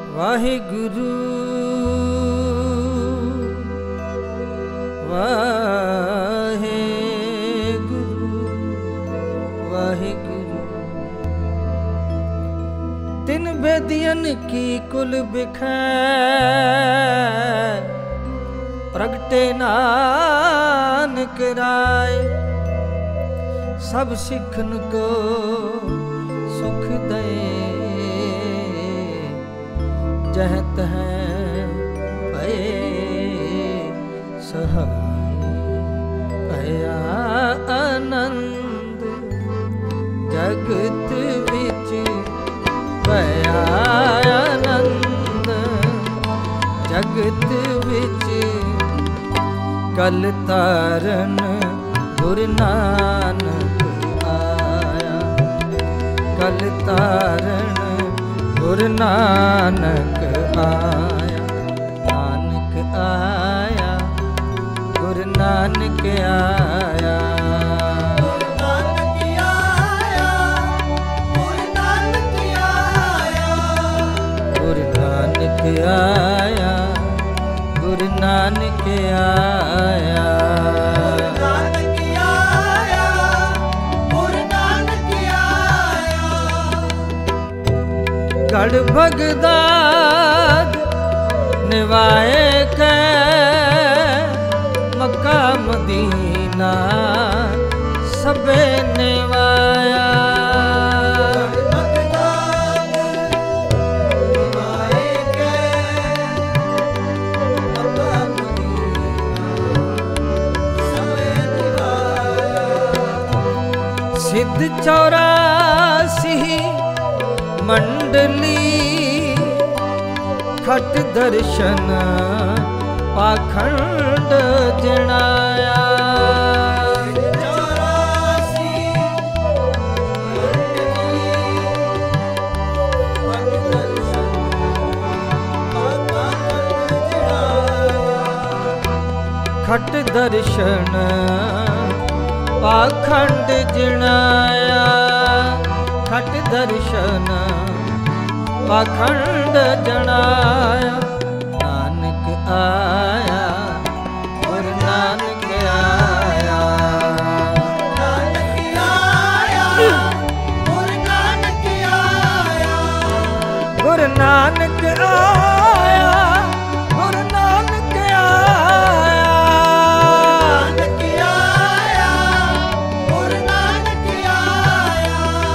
ਵਾਹਿਗੁਰੂ ਵਾਹਿਗੁਰੂ ਵਾਹਿਗੁਰੂ। ਤਿਨ ਬੇਦਿयन की कुल बिखै प्रगटे नानक राय। सब सिखन को सुख दे जह तह भये सहाय। भया आनंद जगत विच भया आनंद जगत विच। कल तारन गुरु नानक आया। कल तारन गुरु नानक आया। नानक आया गुरु नानक आया। गुरु नानक आया गुरु नानक आया। गढ़ बगदाद निवाए कै मक्का मदीना सबे निवाया। सिद्ध 84 मंडली खट दर्शन पाखंड जनाया। खट दर्शन पाखंड जनाया। खट दर्शन पाखंड जनाया। नानक आया गुरु नानक आया। नानक आया गुरु नानक आया। गुरु नानक आया गुरु नानक आया। नानक आया गुरु नानक आया।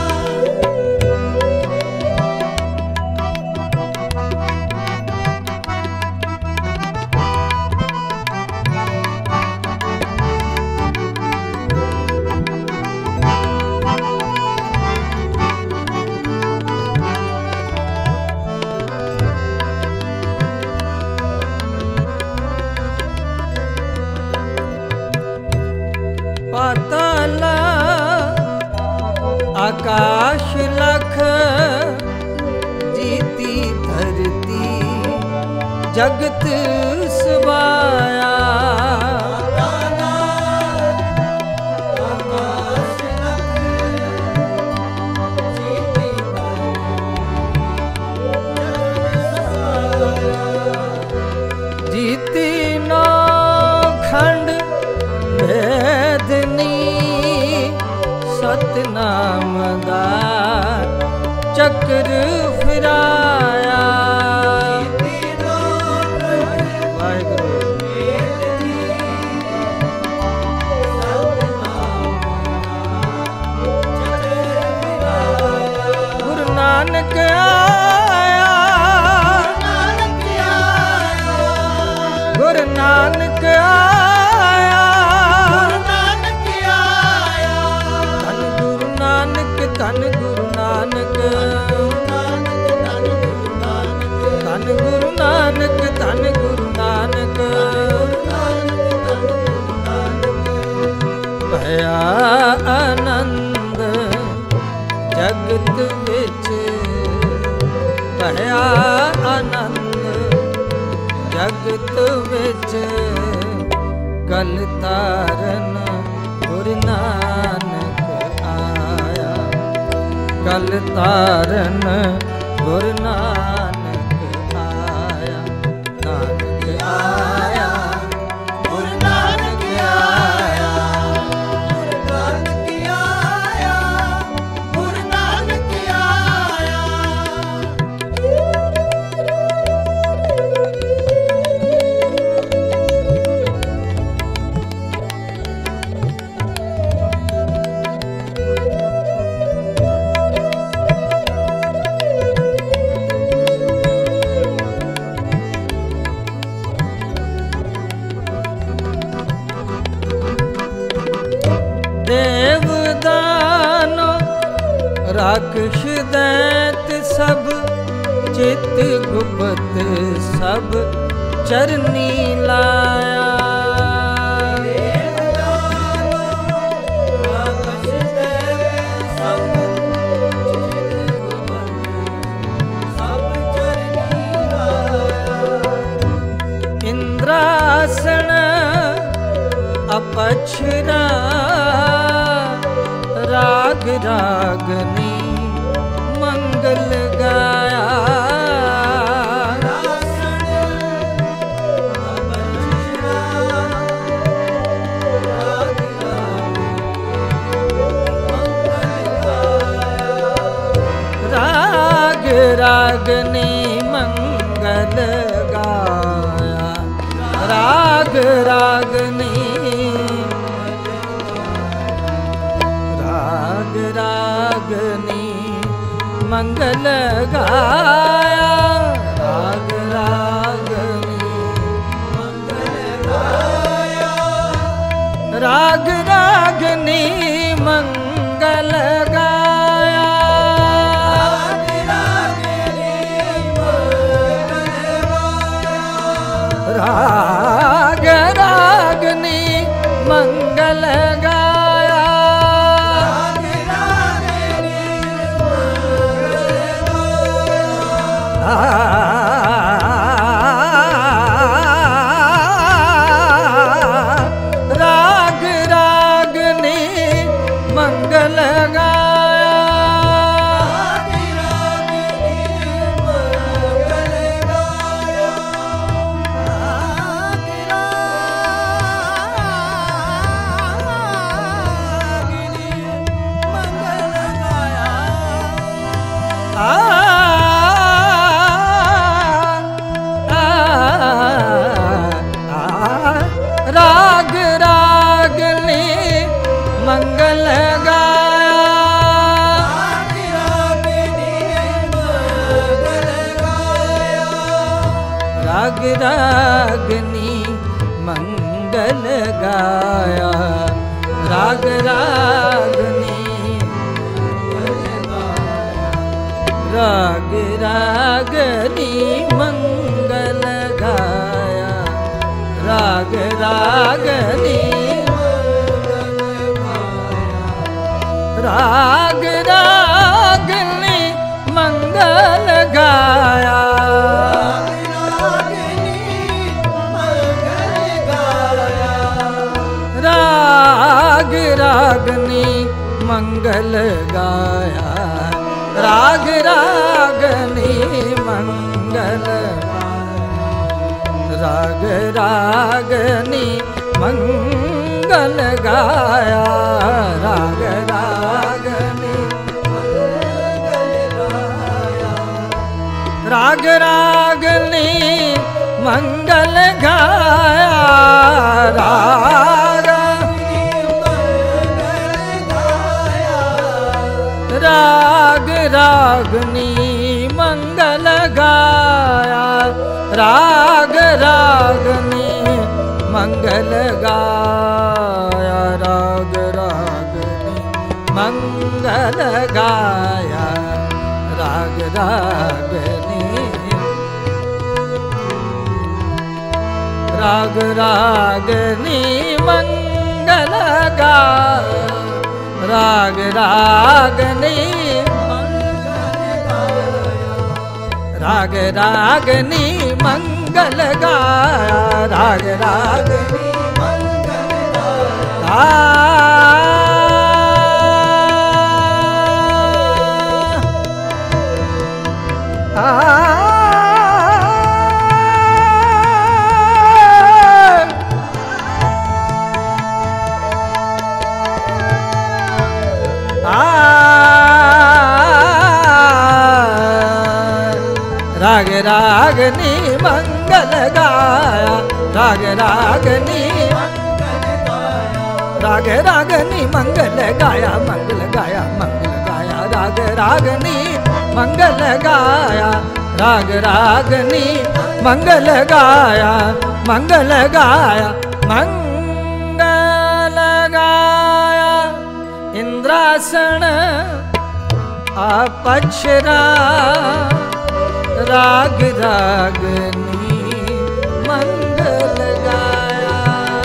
पाताल आकाश लख जीती धरती जगत सवाया। जीती नौ खंड भेदनी सतनाम दा चक्र फिराया। गुरु नानक आया गुरु नानक आया। धन गुरु नानक धन गुरु नानक धन गुरु नानक धन गुरु नानक। भया आनंद जगत विच भया आनंद जगत विच। कल तारन गुरु नानक आया। कल तारन गुरु नानक राक्षस दैत सब चित गुप्त सब चरनी लाया। इंद्रासन अपछरा राग रागनी मंगल गाया। राग रागनी मंगल गाया। राग रागनी राग रागनी मंगल गाया। राग रागनी मंगल गाया। राग रागनी मंगल गाया। राग रागनी मंगल गाया। राग रागनी मंगल गाया। राग रागनी मंगल गाया। राग रागनी मंगल गाया। राग रागनी राग रागनी मंगल गाया। राग रागनी राग रागनी मंगल गाया। राग रागनी मंगल गाया। राग रागनी मंगल राग रागनी मंगल गाया। राग रागनी राग रागनी मंगल गाया। राग राग रागनी मंगल गाया। राग रागनी मंगल गाया। राग रागनी मंगल गाया। राग रागनी राग रागनी मंगल गाया। राग रागनी राग रागनी मंगल गाया। राग रागनी मंगल गाया। राग रागनी मंगल गाया। राग रागनी राग रागनी मंगल गाया। मंगल गाया मंगल गाया। राग रागनी मंगल गाया। राग रागनी मंगल गाया। मंगल गाया मंगल गाया। इंद्रासन आपछरा राग रागनी मंगल गाया।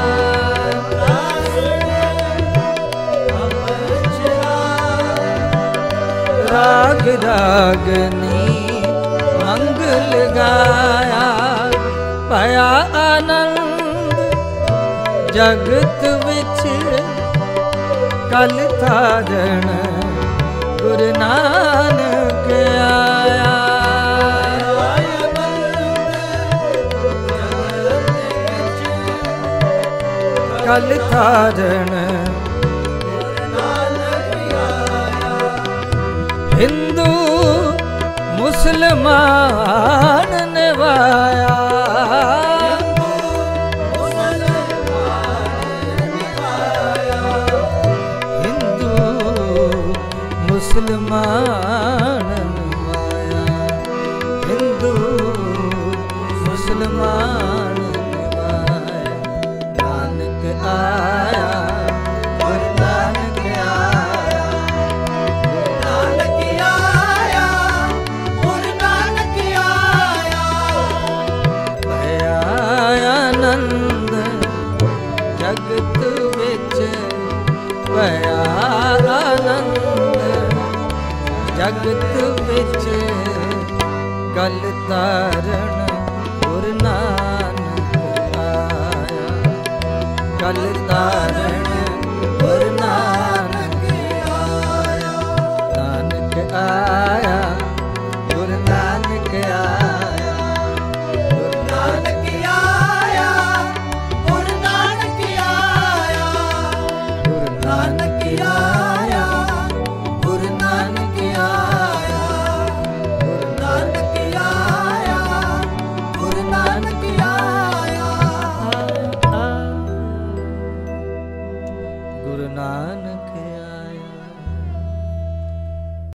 राग रागनी मंगल गाया। पाया आनंद जगत विच कल थारण गुरु नानक आया। कल थारण हिंदू मुसलमान निभाया। हिंदू मुसलमान निभाया। हिंदू मुसलमान निभाया। नानक आया गुरु नानक आया। नानक आया गुरु नानक आया। भया आनंद जगत विच भया आनंद जगत विच गल तारण गुरु नानक आया। गल